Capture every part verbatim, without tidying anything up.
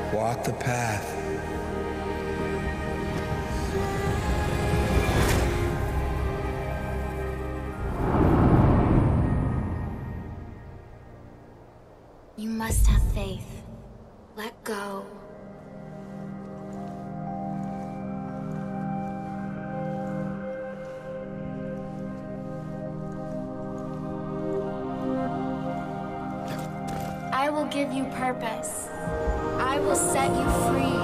Walk the path. You must have faith. Let go. I will give you purpose. I will set you free.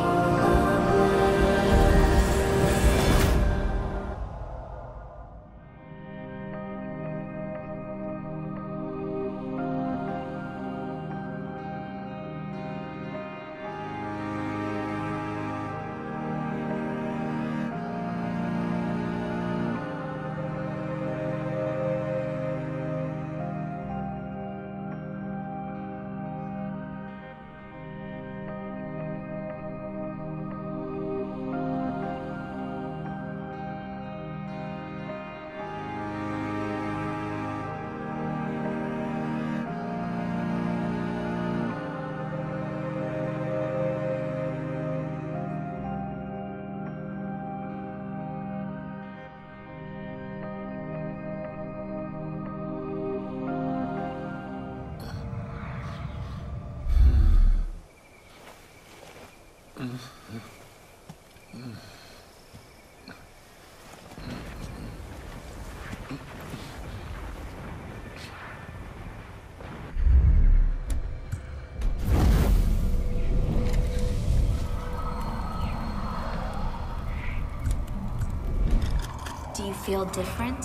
Do you feel different?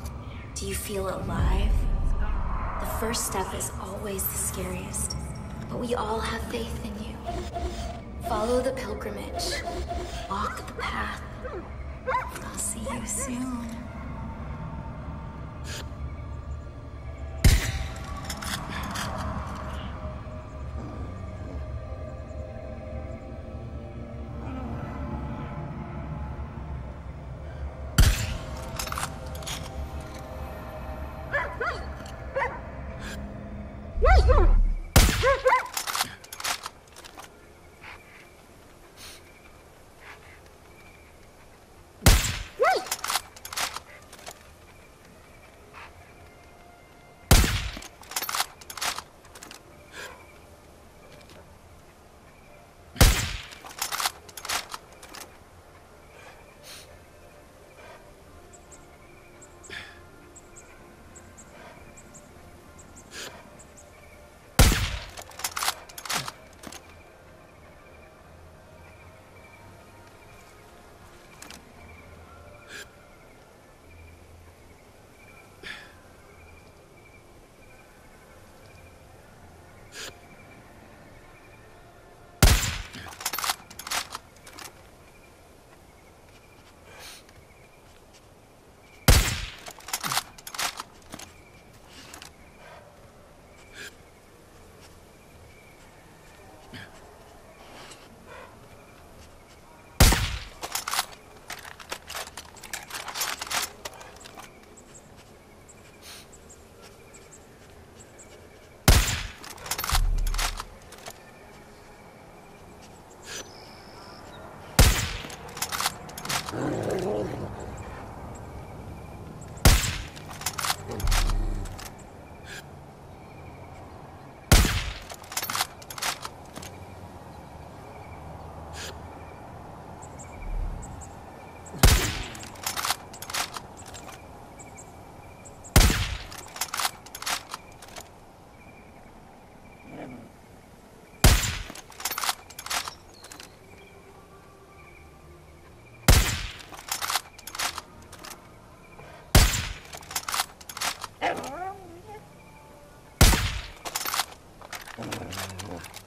Do you feel alive? The first step is always the scariest, but we all have faith in you. Follow the pilgrimage. Walk the path. I'll see you soon. Oh.